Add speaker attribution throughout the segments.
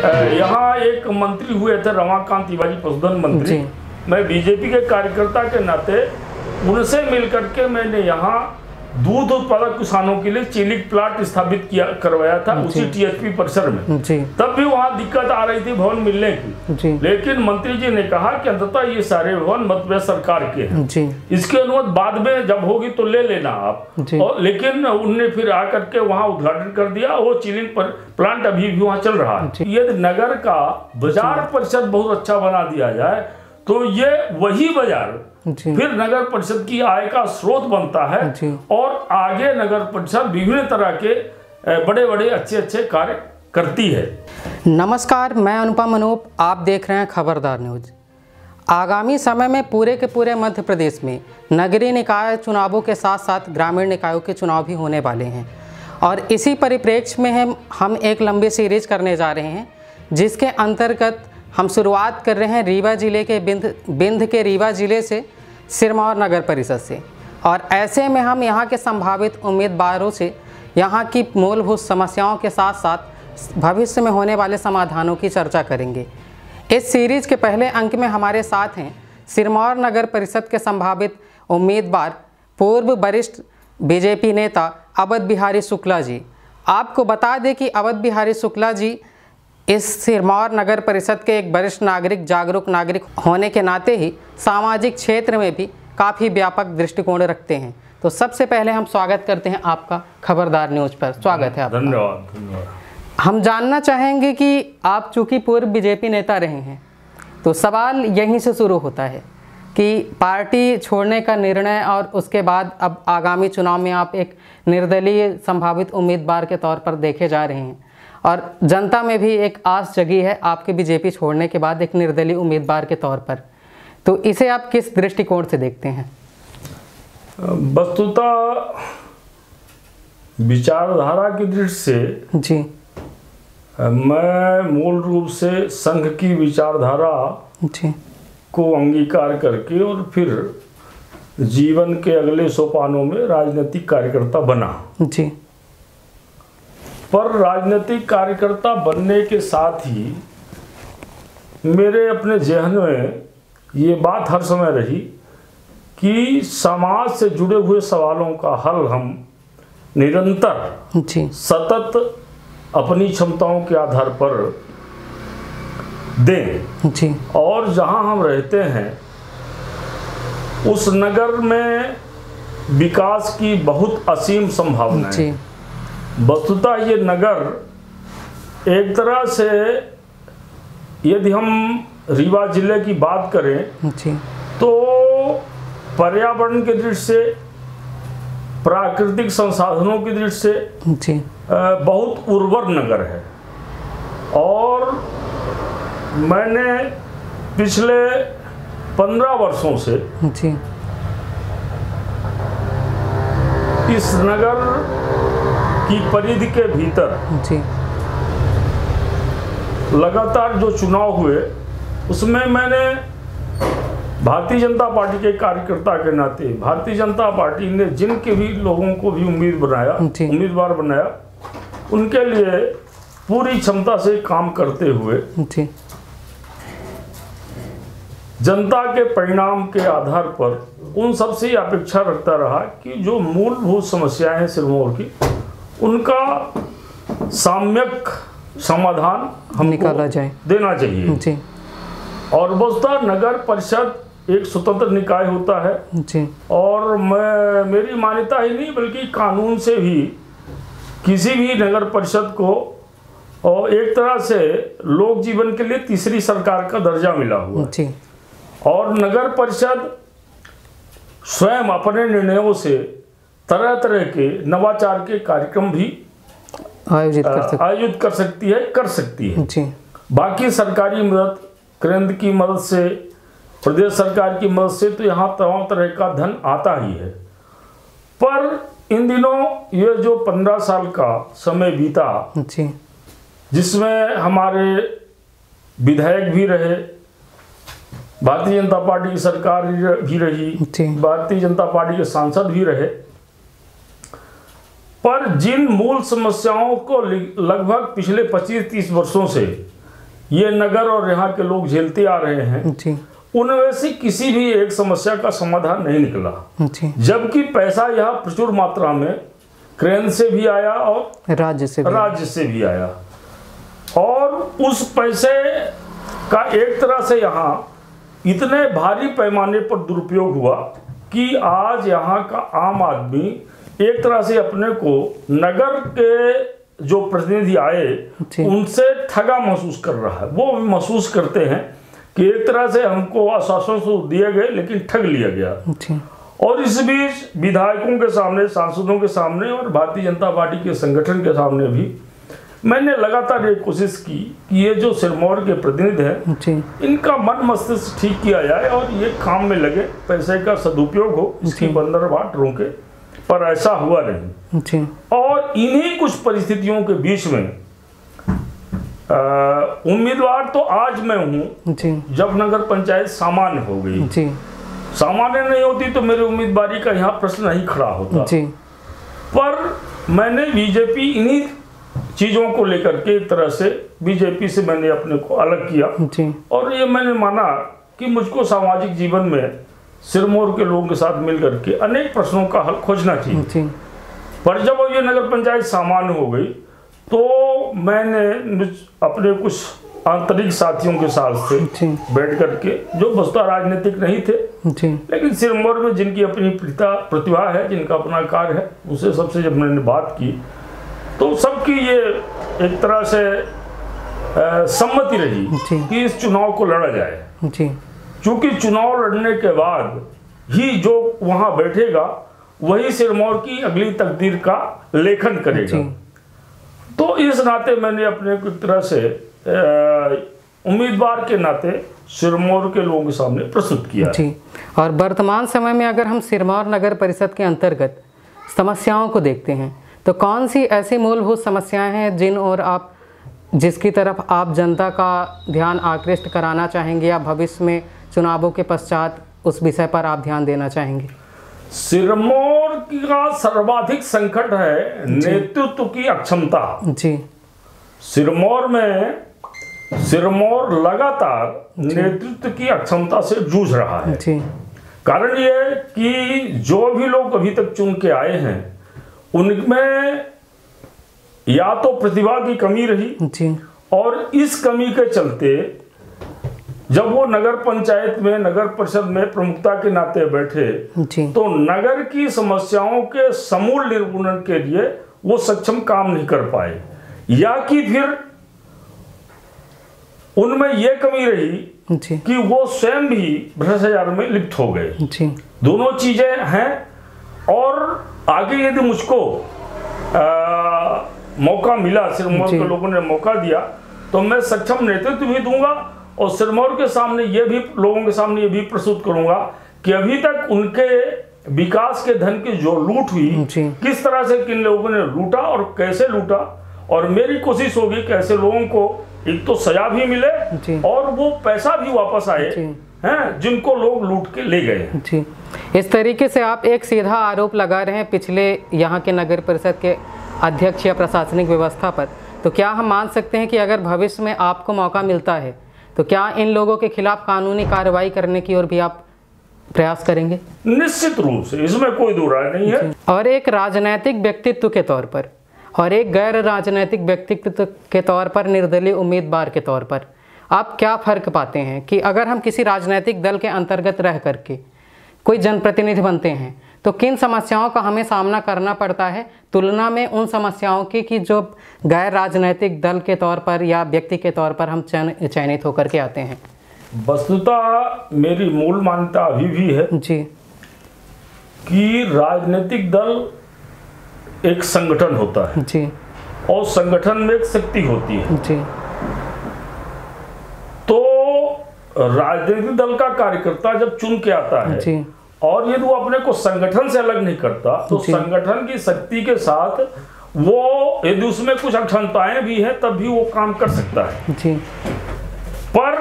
Speaker 1: यहाँ एक मंत्री हुए थे रमाकांत तिवारी, पशुधन मंत्री। मैं बीजेपी के कार्यकर्ता के नाते उनसे मिलकर के मैंने यहाँ दूध उत्पादक किसानों के लिए चिलिक प्लांट स्थापित करवाया था उसी टीएचपी परिसर में। तब भी वहाँ दिक्कत आ रही थी भवन मिलने की, लेकिन मंत्री जी ने कहा कि अंततः ये सारे भवन मध्य सरकार के हैं, इसकी अनुमति बाद में जब होगी तो ले लेना आप। और लेकिन उनने फिर आकर के वहाँ उद्घाटन कर दिया। वो चिलिक प्लांट अभी भी वहाँ चल रहा है। यदि नगर का बाजार परिषद बहुत अच्छा बना दिया जाए तो ये वही बाजार फिर नगर परिषद की आय का स्रोत बनता है और आगे नगर परिषद विभिन्न तरह के बड़े बड़े अच्छे कार्य करती है।
Speaker 2: नमस्कार, मैं अनुपम अनूप, आप देख रहे हैं खबरदार न्यूज। आगामी समय में पूरे के पूरे मध्य प्रदेश में नगरीय निकाय चुनावों के साथ साथ ग्रामीण निकायों के चुनाव भी होने वाले हैं और इसी परिप्रेक्ष्य में हम एक लंबी सीरीज करने जा रहे हैं, जिसके अंतर्गत हम शुरुआत कर रहे हैं रीवा जिले के बिंद के रीवा जिले से सिरमौर नगर परिषद से। और ऐसे में हम यहाँ के संभावित उम्मीदवारों से यहाँ की मूलभूत समस्याओं के साथ साथ भविष्य में होने वाले समाधानों की चर्चा करेंगे। इस सीरीज के पहले अंक में हमारे साथ हैं सिरमौर नगर परिषद के संभावित उम्मीदवार पूर्व वरिष्ठ बीजेपी नेता अवध बिहारी शुक्ला जी। आपको बता दें कि अवध बिहारी शुक्ला जी इस सिरमौर नगर परिषद के एक वरिष्ठ नागरिक, जागरूक नागरिक होने के नाते ही सामाजिक क्षेत्र में भी काफ़ी व्यापक दृष्टिकोण रखते हैं। तो सबसे पहले हम स्वागत करते हैं आपका खबरदार न्यूज पर। स्वागत है आपका।
Speaker 1: धन्यवाद।
Speaker 2: हम जानना चाहेंगे कि आप चूँकि पूर्व बीजेपी नेता रहे हैं, तो सवाल यहीं से शुरू होता है कि पार्टी छोड़ने का निर्णय और उसके बाद अब आगामी चुनाव में आप एक निर्दलीय संभावित उम्मीदवार के तौर पर देखे जा रहे हैं और जनता में भी एक आस जगी है आपके बीजेपी छोड़ने के बाद एक निर्दलीय उम्मीदवार के तौर पर। तो इसे आप किस दृष्टिकोण से देखते हैं?
Speaker 1: वस्तुतः विचारधारा की दृष्टि से
Speaker 2: जी
Speaker 1: मैं मूल रूप से संघ की विचारधारा
Speaker 2: जी
Speaker 1: को अंगीकार करके और फिर जीवन के अगले सोपानों में राजनीतिक कार्यकर्ता बना
Speaker 2: जी।
Speaker 1: पर राजनीतिक कार्यकर्ता बनने के साथ ही मेरे अपने जहन में ये बात हर समय रही कि समाज से जुड़े हुए सवालों का हल हम निरंतर सतत अपनी क्षमताओं के आधार पर दें
Speaker 2: जी।
Speaker 1: और जहां हम रहते हैं उस नगर में विकास की बहुत असीम संभावना है। वस्तुतः ये नगर एक तरह से यदि हम रीवा जिले की बात करें तो पर्यावरण की दृष्टि से, प्राकृतिक संसाधनों की दृष्टि से बहुत उर्वर नगर है। और मैंने पिछले 15 वर्षों से इस नगर की परिधि के भीतर लगातार जो चुनाव हुए उसमें मैंने भारतीय जनता पार्टी के कार्यकर्ता के नाते भारतीय जनता पार्टी ने जिनके भी लोगों को भी उम्मीदवार बनाया उनके लिए पूरी क्षमता से काम करते हुए जनता के परिणाम के आधार पर उन सबसे अपेक्षा रखता रहा कि जो मूलभूत समस्याएं हैं सिरमौर की, उनका साम्यक समाधान हमको
Speaker 2: निकाला जाए,
Speaker 1: देना चाहिए जी। और वस्तुतः नगर परिषद एक स्वतंत्र निकाय होता है
Speaker 2: जी।
Speaker 1: और मेरी मान्यता ही नहीं बल्कि कानून से भी किसी भी नगर परिषद को और एक तरह से लोक जीवन के लिए तीसरी सरकार का दर्जा मिला हुआ जी। और नगर परिषद स्वयं अपने निर्णयों से तरह तरह के नवाचार के कार्यक्रम भी आयोजित कर सकती है
Speaker 2: जी।
Speaker 1: बाकी सरकारी मदद, केंद्र की मदद से, प्रदेश सरकार की मदद से तो यहाँ तमाम तरह का धन आता ही है। पर इन दिनों ये जो 15 साल का समय बीता
Speaker 2: जी,
Speaker 1: जिसमें हमारे विधायक भी रहे, भारतीय जनता पार्टी की सरकार भी रही, भारतीय जनता पार्टी के सांसद भी रहे, पर जिन मूल समस्याओं को लगभग पिछले 25-30 वर्षों से ये नगर और यहाँ के लोग झेलते आ रहे हैं
Speaker 2: जी
Speaker 1: उनमें से किसी भी एक समस्या का समाधान नहीं निकला,
Speaker 2: जी
Speaker 1: जबकि पैसा यहाँ प्रचुर मात्रा में केंद्र से भी आया और
Speaker 2: राज्य से भी
Speaker 1: आया, और उस पैसे का एक तरह से यहाँ इतने भारी पैमाने पर दुरुपयोग हुआ कि आज यहाँ का आम आदमी एक तरह से अपने को नगर के जो प्रतिनिधि आए उनसे ठगा महसूस कर रहा है। वो भी महसूस करते हैं कि एक तरह से हमको आश्वासन तो दिए गए लेकिन ठग लिया गया। और इस बीच विधायकों के सामने, सांसदों के सामने और भारतीय जनता पार्टी के संगठन के सामने भी मैंने लगातार ये कोशिश की कि ये जो सिरमौर के प्रतिनिधि हैं इनका मन मस्तिष्क ठीक किया जाए और ये काम में लगे, पैसे का सदुपयोग हो, इसकी बंदरबाट रोके, पर ऐसा हुआ नहीं। और इन्हीं कुछ परिस्थितियों के बीच में उम्मीदवार तो आज मैं हूँ, जब नगर पंचायत सामान्य हो गई, सामान्य नहीं होती तो मेरी उम्मीदवारी का यहाँ प्रश्न नहीं खड़ा होता। पर मैंने बीजेपी इन्हीं चीजों को लेकर के एक तरह से बीजेपी से मैंने अपने को अलग किया और ये मैंने माना कि मुझको सामाजिक जीवन में सिरमौर के लोगों के साथ मिलकर के अनेक प्रश्नों का हल खोजना चाहिए। पर जब ये नगर पंचायत सामान्य हो गई तो मैंने अपने कुछ आंतरिक साथियों के साथ से बैठ करके, जो वस्तुतः राजनीतिक नहीं थे लेकिन सिरमौर में जिनकी अपनी प्रतिभा है, जिनका अपना कार्य है, उनसे सबसे जब मैंने बात की तो सबकी ये एक तरह से सम्मति रही कि इस चुनाव को लड़ा जाए, क्योंकि चुनाव लड़ने के बाद ही जो वहां बैठेगा वही सिरमौर की अगली तकदीर का लेखन करेगा। तो इस नाते मैंने अपने को एक तरह से उम्मीदवार के नाते सिरमौर के लोगों के सामने प्रस्तुत किया
Speaker 2: जी। और वर्तमान समय में अगर हम सिरमौर नगर परिषद के अंतर्गत समस्याओं को देखते हैं तो कौन सी ऐसी मूलभूत समस्याएं हैं जिसकी तरफ आप जनता का ध्यान आकृष्ट कराना चाहेंगे या भविष्य में चुनावों के पश्चात उस विषय पर आप ध्यान देना चाहेंगे?
Speaker 1: सिरमौर का सर्वाधिक संकट है नेतृत्व की अक्षमता जी। सिरमौर लगातार नेतृत्व की अक्षमता से जूझ रहा है जी। कारण ये कि जो भी लोग अभी तक चुन के आए हैं उनमें या तो प्रतिभा की कमी रही जी। और इस कमी के चलते जब वो नगर पंचायत में, नगर परिषद में प्रमुखता के नाते बैठे जी। तो नगर की समस्याओं के समूल निर्मूलन के लिए वो सक्षम काम नहीं कर पाए, या कि फिर उनमें यह कमी रही जी। कि वो स्वयं भी भ्रष्टाचार में लिप्त हो गए जी। दोनों चीजें हैं। और आगे यदि मुझको मौका मिला, सिरमौर के लोगों ने मौका दिया, तो मैं सक्षम नेतृत्व भी दूंगा और सिरमौर के सामने ये भी, लोगों के सामने ये भी प्रस्तुत करूंगा कि अभी तक उनके विकास के धन की जो लूट हुई, किस तरह से किन लोगों ने लूटा और कैसे लूटा। और मेरी कोशिश होगी कि ऐसे लोगों को एक तो सजा भी मिले और वो पैसा भी वापस आए हैं जिनको लोग लूट के ले गए
Speaker 2: जी। इस तरीके से आप एक सीधा आरोप लगा रहे हैं पिछले यहाँ के नगर परिषद के अध्यक्ष या प्रशासनिक व्यवस्था पर, तो क्या हम मान सकते हैं कि अगर भविष्य में आपको मौका मिलता है तो क्या इन लोगों के खिलाफ कानूनी कार्रवाई करने की ओर भी आप प्रयास करेंगे?
Speaker 1: निश्चित रूप से, इसमें कोई दो राय नहीं है।
Speaker 2: और एक राजनैतिक व्यक्तित्व के तौर पर और एक गैर राजनैतिक व्यक्तित्व के तौर पर, निर्दलीय उम्मीदवार के तौर पर आप क्या फ़र्क पाते हैं कि अगर हम किसी राजनीतिक दल के अंतर्गत रह करके कोई जनप्रतिनिधि बनते हैं तो किन समस्याओं का हमें सामना करना पड़ता है तुलना में उन समस्याओं की कि जो गैर राजनीतिक दल के तौर पर या व्यक्ति के तौर पर हम चयनित होकर के आते हैं?
Speaker 1: वस्तुतः मेरी मूल मान्यता अभी भी है जी कि राजनीतिक दल एक संगठन होता है जी। और संगठन में एक शक्ति होती है जी। तो राजनीतिक दल का कार्यकर्ता जब चुन के आता है जी। और यदि वो अपने को संगठन से अलग नहीं करता तो संगठन की शक्ति के साथ वो, यदि उसमें कुछ अक्षमताएं भी हैं तब भी वो काम कर सकता है जी। पर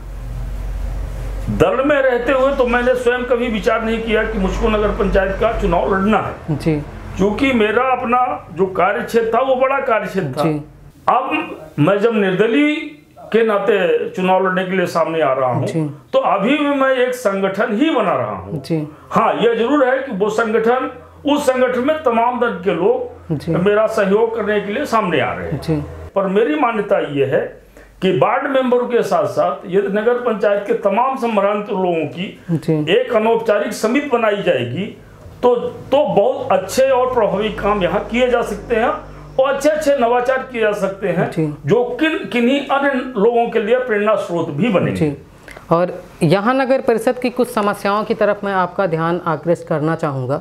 Speaker 1: दल में रहते हुए तो मैंने स्वयं कभी विचार नहीं किया कि मुझको नगर पंचायत का चुनाव लड़ना है जी। क्योंकि मेरा अपना जो कार्य क्षेत्र था वो बड़ा कार्य क्षेत्र था। अब मैं जब निर्दलीय के नाते चुनाव लड़ने के लिए सामने आ रहा हूँ, तो अभी भी मैं एक संगठन ही बना रहा हूँ। हाँ, यह जरूर है कि वो संगठन, उस संगठन में तमाम दल के लोग मेरा सहयोग करने के लिए सामने आ रहे हैं। पर मेरी मान्यता ये है कि वार्ड मेंबरों के साथ साथ यदि नगर पंचायत के तमाम संभ्रांत लोगों की एक अनौपचारिक समिति बनाई जाएगी तो बहुत अच्छे और प्रभावी काम यहाँ किए जा सकते हैं और अच्छे नवाचार किए जा सकते हैं जो किन्हीं अन्य लोगों के लिए प्रेरणा स्रोत भी बनेंगे।
Speaker 2: और यहाँ नगर परिषद की कुछ समस्याओं की तरफ मैं आपका ध्यान आकृष्ट करना चाहूँगा।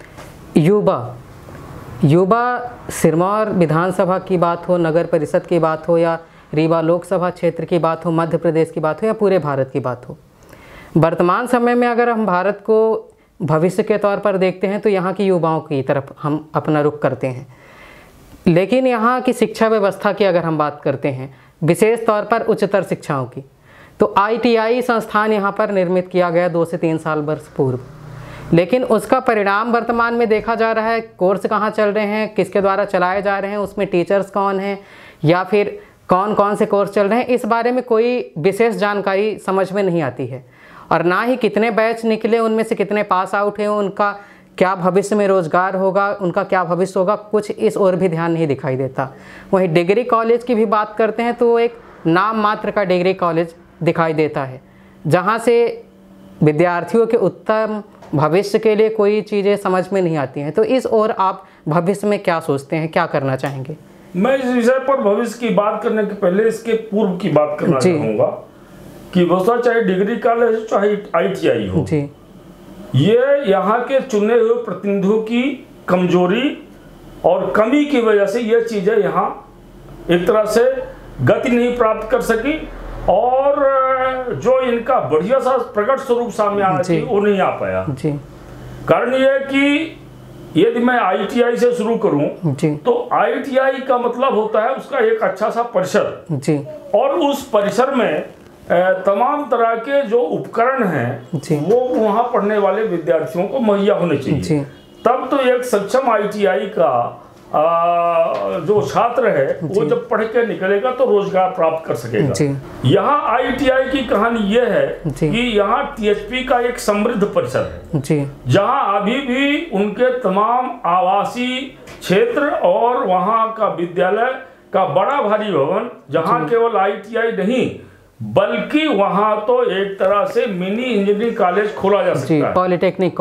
Speaker 2: युवा सिरमौर विधानसभा की बात हो, नगर परिषद की बात हो, या रीवा लोकसभा क्षेत्र की बात हो, मध्य प्रदेश की बात हो, या पूरे भारत की बात हो, वर्तमान समय में अगर हम भारत को भविष्य के तौर पर देखते हैं तो यहाँ की युवाओं की तरफ हम अपना रुख करते हैं। लेकिन यहाँ की शिक्षा व्यवस्था की अगर हम बात करते हैं, विशेष तौर पर उच्चतर शिक्षाओं की, तो ITI संस्थान यहाँ पर निर्मित किया गया 2 से 3 साल वर्ष पूर्व, लेकिन उसका परिणाम वर्तमान में देखा जा रहा है। कोर्स कहाँ चल रहे हैं, किसके द्वारा चलाए जा रहे हैं, उसमें टीचर्स कौन हैं, या फिर कौन कौन से कोर्स चल रहे हैं, इस बारे में कोई विशेष जानकारी समझ में नहीं आती है। और ना ही कितने बैच निकले, उनमें से कितने पास आउट हैं, उनका क्या भविष्य में रोजगार होगा, उनका क्या भविष्य होगा, कुछ इस ओर भी ध्यान नहीं दिखाई देता। वहीं डिग्री कॉलेज की भी बात करते हैं तो एक नाम मात्र का डिग्री कॉलेज दिखाई देता है, जहां से विद्यार्थियों के उत्तम भविष्य के लिए कोई चीज़ें समझ में नहीं आती हैं। तो इस ओर आप भविष्य में क्या सोचते हैं, क्या करना चाहेंगे?
Speaker 1: मैं इस विषय पर भविष्य की बात करने के पहले इसके पूर्व की बात करना चाहूँगा कि वैसा चाहे डिग्री कॉलेज हो चाहे ITI हो, ये यहाँ के चुने हुए प्रतिनिधियों की कमजोरी और कमी की वजह से ये चीज़ें यहाँ एक तरह से गति नहीं प्राप्त कर सकी और जो इनका बढ़िया सा प्रकट स्वरूप सामने आना चाहिए वो नहीं आ पाया। कारण ये है कि यदि मैं ITI से शुरू करूं तो ITI का मतलब होता है उसका एक अच्छा सा परिसर, और उस परिसर में तमाम तरह के जो उपकरण हैं वो वहाँ पढ़ने वाले विद्यार्थियों को मुहैया होने चाहिए। तब तो एक सक्षम ITI का जो छात्र है वो जब पढ़ के निकलेगा तो रोजगार प्राप्त कर सकेगा। यहाँ ITI की कहानी यह है कि यहाँ THP का एक समृद्ध परिसर है, जहाँ अभी भी उनके तमाम आवासीय क्षेत्र और वहाँ का विद्यालय का बड़ा भारी भवन, जहाँ केवल ITI नहीं बल्कि वहाँ तो एक तरह से मिनी इंजीनियरिंग कॉलेज खोला जा सकता है, पॉलिटेक्निक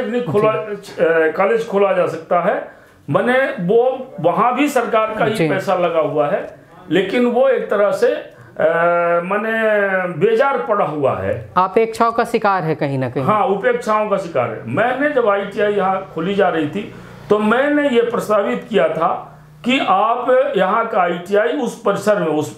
Speaker 1: कॉलेज खोला जा सकता है। मैंने वो वहाँ भी सरकार का ही पैसा लगा हुआ है, लेकिन वो एक तरह से मैंने बेजार पड़ा हुआ है,
Speaker 2: अपेक्षाओं का शिकार है कहीं ना कहीं।
Speaker 1: हाँ, उपेक्षाओं का शिकार है। मैंने जब ITI यहाँ खोली जा रही थी तो मैंने ये प्रस्तावित किया था कि आप यहाँ का ITI उस परिसर में, उस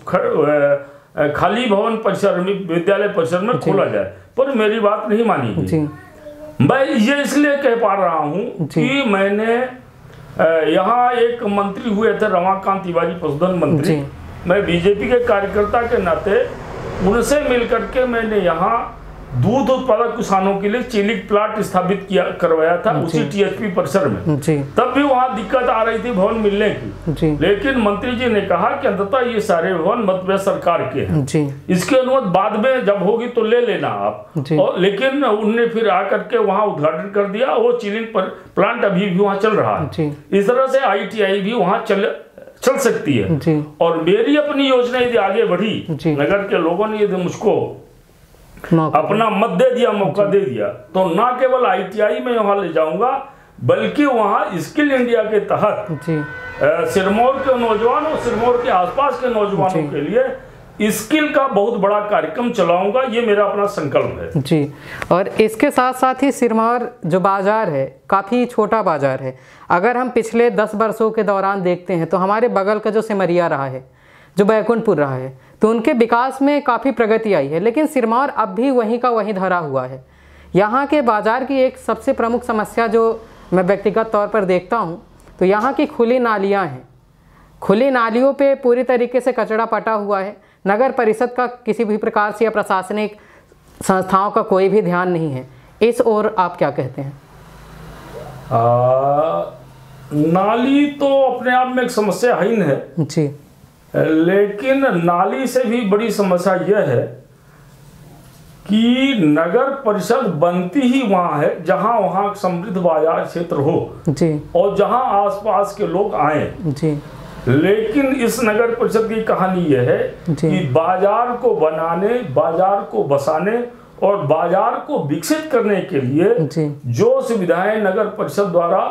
Speaker 1: खाली भवन परिसर में, विद्यालय परिसर में खोला जाए, पर मेरी बात नहीं मानी। मैं ये इसलिए कह पा रहा हूँ कि मैंने यहाँ एक मंत्री हुए थे रमाकांत तिवारी पशुधन मंत्री, मैं बीजेपी के कार्यकर्ता के नाते उनसे मिलकर के मैंने यहाँ दूध उत्पादक किसानों के लिए चीलिक प्लांट स्थापित करवाया था उसी THP परिसर में। तब भी वहाँ दिक्कत आ रही थी भवन मिलने की, लेकिन मंत्री जी ने कहा कि अंततः ये सारे भवन मध्य प्रदेश सरकार के हैं, इसकी अनुमति बाद में जब होगी तो ले लेना आप। और लेकिन उनने फिर आकर के वहाँ उद्घाटन कर दिया, वो चीलिक प्लांट अभी भी वहाँ चल रहा है। इस तरह से ITI भी वहाँ चल सकती है। और मेरी अपनी योजना यदि आगे बढ़ी, नगर के लोगों ने यदि मुझको अपना मत दे दिया, मौका दे दिया, तो ना केवल ITI में वहां ले जाऊंगा बल्कि वहां स्किल इंडिया के तहत सिरमौर के नौजवानों, सिरमौर के आसपास के नौजवानों के लिए स्किल का बहुत बड़ा कार्यक्रम चलाऊंगा। ये मेरा अपना संकल्प है
Speaker 2: जी। और इसके साथ साथ ही सिरमौर जो बाजार है काफ़ी छोटा बाजार है। अगर हम पिछले 10 वर्षों के दौरान देखते हैं तो हमारे बगल का जो सिमरिया रहा है, जो बैकुंठपुर रहा है, तो उनके विकास में काफ़ी प्रगति आई है, लेकिन सिरमौर अब भी वहीं का वहीं धरा हुआ है। यहाँ के बाज़ार की एक सबसे प्रमुख समस्या जो मैं व्यक्तिगत तौर पर देखता हूँ तो यहाँ की खुली नालियाँ हैं। खुली नालियों पे पूरी तरीके से कचरा पटा हुआ है। नगर परिषद का किसी भी प्रकार से या प्रशासनिक संस्थाओं का कोई भी ध्यान नहीं है। इस ओर आप क्या कहते हैं?
Speaker 1: नाली तो अपने आप में एक समस्या है ही है
Speaker 2: जी।
Speaker 1: लेकिन नाली से भी बड़ी समस्या यह है कि नगर परिषद बनती ही वहाँ है जहाँ वहाँ समृद्ध बाजार क्षेत्र हो
Speaker 2: जी, और
Speaker 1: जहाँ आसपास के लोग आए
Speaker 2: जी।
Speaker 1: लेकिन इस नगर परिषद की कहानी यह है कि बाजार को बनाने, बाजार को बसाने और बाजार को विकसित करने के लिए जो सुविधाएं नगर परिषद द्वारा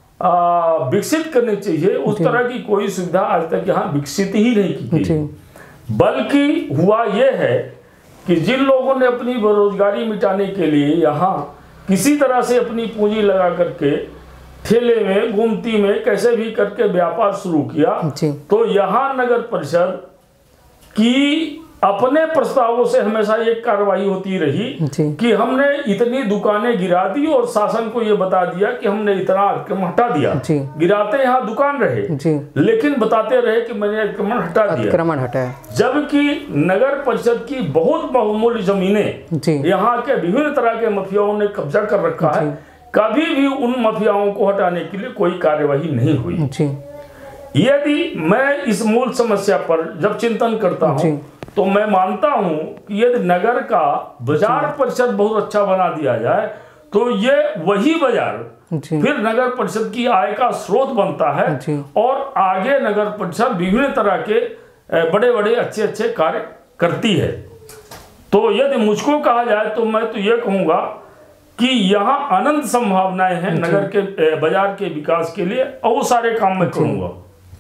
Speaker 1: विकसित करनी चाहिए उस तरह की कोई सुविधा आज तक यहाँ विकसित ही नहीं की गई। बल्कि हुआ यह है कि जिन लोगों ने अपनी बेरोजगारी मिटाने के लिए यहाँ किसी तरह से अपनी पूंजी लगा करके ठेले में, गुमती में कैसे भी करके व्यापार शुरू किया, तो यहाँ नगर परिषद की अपने प्रस्तावों से हमेशा एक कार्रवाई होती रही कि हमने इतनी दुकानें गिरा दी और शासन को ये बता दिया कि हमने इतना अतिक्रमण हटा दिया। गिराते यहाँ दुकान रहे लेकिन बताते रहे कि मैंने अतिक्रमण हटा दिया,
Speaker 2: अतिक्रमण हटाया।
Speaker 1: जबकि नगर परिषद की बहुत बहुमूल्य जमीनें यहाँ के विभिन्न तरह के माफियाओं ने कब्जा कर रखा है। कभी भी उन माफियाओं को हटाने के लिए कोई कार्यवाही नहीं हुई। यदि मैं इस मूल समस्या पर जब चिंतन करता हूँ तो मैं मानता हूं कि यदि नगर का बाजार परिषद बहुत अच्छा बना दिया जाए तो ये वही बाजार फिर नगर परिषद की आय का स्रोत बनता है और आगे नगर परिषद विभिन्न तरह के बड़े बड़े अच्छे अच्छे कार्य करती है। तो यदि मुझको कहा जाए तो मैं तो ये कहूँगा कि यहाँ अनंत संभावनाएं हैं नगर के बाजार के विकास के लिए और वो सारे काम मैं करूँगा।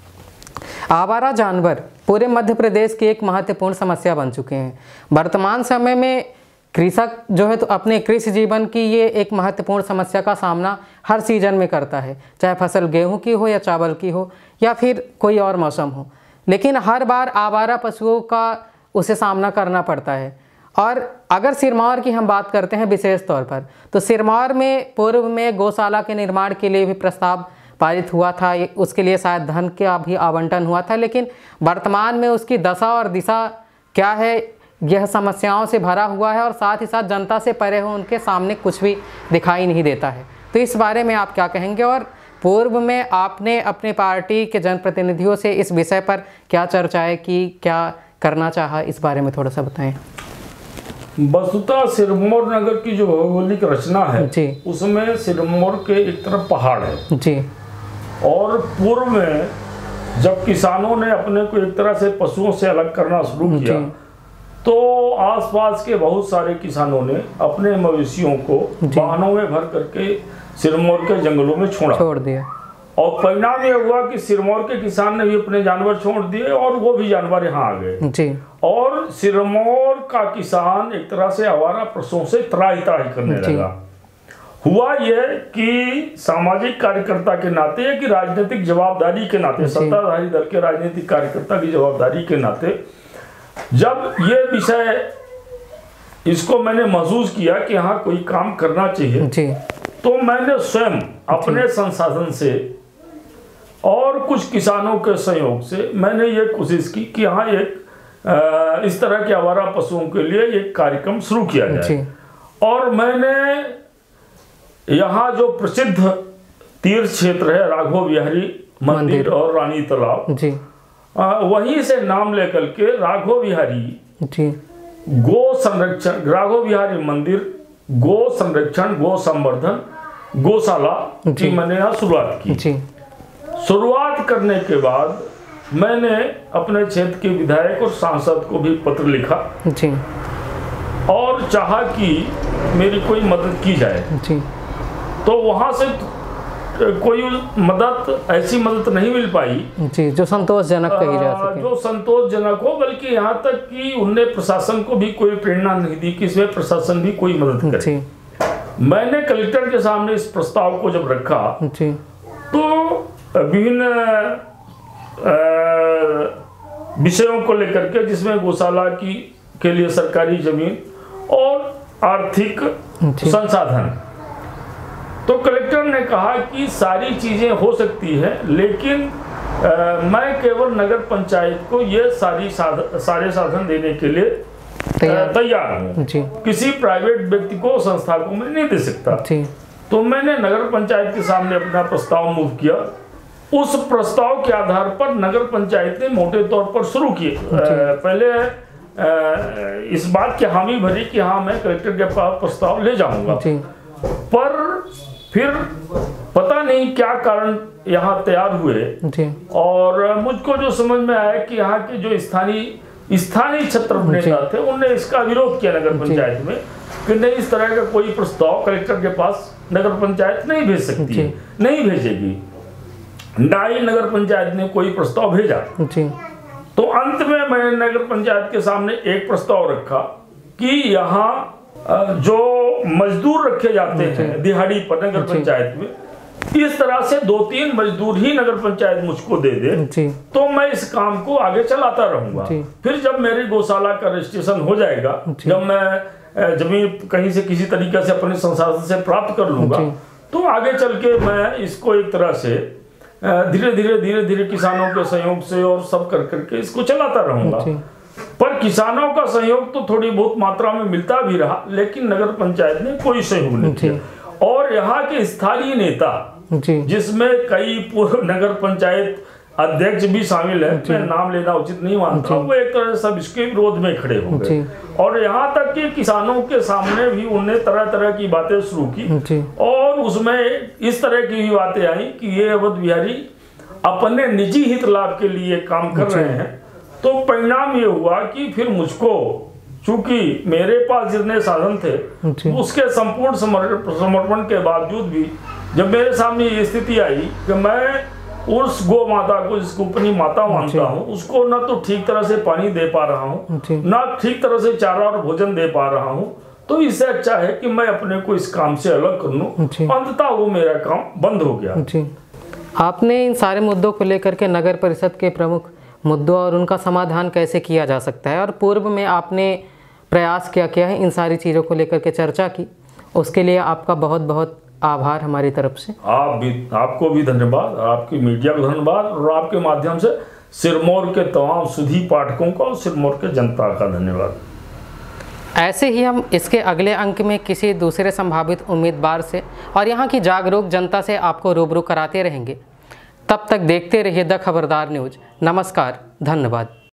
Speaker 2: आवारा जानवर पूरे मध्य प्रदेश की एक महत्वपूर्ण समस्या बन चुके हैं। वर्तमान समय में कृषक जो है तो अपने कृषि जीवन की ये एक महत्वपूर्ण समस्या का सामना हर सीजन में करता है, चाहे फसल गेहूं की हो या चावल की हो या फिर कोई और मौसम हो, लेकिन हर बार आवारा पशुओं का उसे सामना करना पड़ता है। और अगर सिरमौर की हम बात करते हैं विशेष तौर पर, तो सिरमौर में पूर्व में गौशाला के निर्माण के लिए भी प्रस्ताव पारित हुआ था, उसके लिए शायद धन का भी आवंटन हुआ था, लेकिन वर्तमान में उसकी दशा और दिशा क्या है यह समस्याओं से भरा हुआ है और साथ ही साथ जनता से परे हो उनके सामने कुछ भी दिखाई नहीं देता है। तो इस बारे में आप क्या कहेंगे और पूर्व में आपने अपने पार्टी के जनप्रतिनिधियों से इस विषय पर क्या चर्चाएं की, क्या करना चाहा, इस बारे में थोड़ा सा बताएं।
Speaker 1: वस्तुतः सिरमौर नगर की जो भौगोलिक रचना है उसमें सिरमौर के एक तरफ पहाड़ है
Speaker 2: जी,
Speaker 1: और पूर्व में जब किसानों ने अपने को एक तरह से पशुओं से अलग करना शुरू किया तो आसपास के बहुत सारे किसानों ने अपने मवेशियों को वाहनों में भर करके सिरमौर के जंगलों में छोड़ दिया और परिणाम यह हुआ कि सिरमौर के किसान ने भी अपने जानवर छोड़ दिए और वो भी जानवर यहाँ आ गए और सिरमौर का किसान एक तरह से आवारा पशुओं से त्राही करने लगा। हुआ यह कि सामाजिक कार्यकर्ता के नाते या कि राजनीतिक जवाबदारी के नाते, सत्ताधारी दल के राजनीतिक कार्यकर्ता की जवाबदारी के नाते जब ये विषय इसको मैंने महसूस किया कि यहाँ कोई काम करना चाहिए तो मैंने स्वयं अपने संसाधन से और कुछ किसानों के सहयोग से मैंने ये कोशिश की कि यहाँ एक इस तरह के आवारा पशुओं के लिए एक कार्यक्रम शुरू किया जाए। और मैंने यहाँ जो प्रसिद्ध तीर्थ क्षेत्र है राघव बिहारी मंदिर और रानी तालाब वहीं से नाम लेकर के राघव बिहारी गो संरक्षण, राघव बिहारी मंदिर गो संरक्षण, गो संवर्धन, गौशाला की मैंने यहाँ शुरुआत की। शुरुआत करने के बाद मैंने अपने क्षेत्र के विधायक और सांसद को भी पत्र लिखा और चाहा कि मेरी कोई मदद की जाए। तो वहाँ से कोई मदद, ऐसी मदद नहीं मिल पाई
Speaker 2: जो संतोषजनक कही जा सके,
Speaker 1: जो संतोषजनक हो, बल्कि यहाँ तक कि उनने प्रशासन को भी कोई प्रेरणा नहीं दी कि इसमें प्रशासन भी कोई मदद करे। मैंने कलेक्टर के सामने इस प्रस्ताव को जब रखा तो विभिन्न विषयों को लेकर के, जिसमें गौशाला की के लिए सरकारी जमीन और आर्थिक संसाधन, तो कलेक्टर ने कहा कि सारी चीजें हो सकती है लेकिन मैं केवल नगर पंचायत को ये सारे साधन देने के लिए तैयार हूँ, किसी प्राइवेट व्यक्ति को, संस्था को मैं नहीं दे सकता। तो मैंने नगर पंचायत के सामने अपना प्रस्ताव मूव किया उस प्रस्ताव के आधार पर नगर पंचायत ने मोटे तौर पर शुरू किए। पहले इस बात की हामी भरी कि हाँ मैं कलेक्टर के पास प्रस्ताव ले जाऊंगा, पर फिर पता नहीं क्या कारण यहाँ तैयार हुए और मुझको जो समझ में आया कि यहाँ के जो स्थानीय छत्र नेता थे उनने इसका विरोध किया नगर पंचायत में कि नहीं, इस तरह का कोई प्रस्ताव कलेक्टर के पास नगर पंचायत नहीं भेज सकती है, नहीं भेजेगी। ना ही नगर पंचायत ने कोई प्रस्ताव भेजा। तो अंत में मैंने नगर पंचायत के सामने एक प्रस्ताव रखा कि यहाँ जो मजदूर रखे जाते हैं दिहाड़ी पर नगर पंचायत में, इस तरह से 2-3 मजदूर ही नगर पंचायत मुझको दे दे तो मैं इस काम को आगे चलाता रहूंगा। फिर जब मेरी गौशाला का रजिस्ट्रेशन हो जाएगा, जब मैं जमीन कहीं से किसी तरीके से अपने संसाधन से प्राप्त कर लूंगा, तो आगे चल के मैं इसको एक तरह से धीरे धीरे किसानों के सहयोग से और सब कर करके इसको चलाता रहूंगा। पर किसानों का सहयोग तो थोड़ी बहुत मात्रा में मिलता भी रहा, लेकिन नगर पंचायत ने कोई सहयोग नहीं किया। और यहाँ के स्थानीय नेता, जिसमें कई पूर्व नगर पंचायत अध्यक्ष भी शामिल है, मैं नाम लेना उचित नहीं मानता, वो एक तरह से सब इसके विरोध में खड़े हो गए और यहाँ तक कि किसानों के सामने भी उन्होंने तरह तरह की बातें शुरू की और उसमें इस तरह की भी बातें आई कि ये अवध बिहारी अपने निजी हित लाभ के लिए काम कर रहे हैं। तो परिणाम ये हुआ कि फिर मुझको, चूंकि मेरे पास जितने साधन थे उसके संपूर्ण समर्पण के बावजूद भी जब मेरे सामने ये स्थिति आई कि मैं उस गौ माता को, जिसको अपनी माता मानता हूँ, उसको न तो ठीक तरह से पानी दे पा रहा हूँ, न ठीक तरह से चारा और भोजन दे पा रहा हूँ, तो इससे अच्छा है कि मैं अपने को इस काम से अलग कर लूँ। अंततः वो मेरा काम बंद हो गया।
Speaker 2: आपने इन सारे मुद्दों को लेकर के नगर परिषद के प्रमुख मुद्दों और उनका समाधान कैसे किया जा सकता है और पूर्व में आपने प्रयास क्या है इन सारी चीज़ों को लेकर के चर्चा की, उसके लिए आपका बहुत बहुत आभार हमारी तरफ से।
Speaker 1: आपको भी धन्यवाद, आपकी मीडिया को धन्यवाद और आपके माध्यम से सिरमौर के तमाम सुधी पाठकों का और सिरमौर के जनता का धन्यवाद।
Speaker 2: ऐसे ही हम इसके अगले अंक में किसी दूसरे संभावित उम्मीदवार से और यहाँ की जागरूक जनता से आपको रूबरू कराते रहेंगे। तब तक देखते रहिए द खबरदार न्यूज़। नमस्कार, धन्यवाद।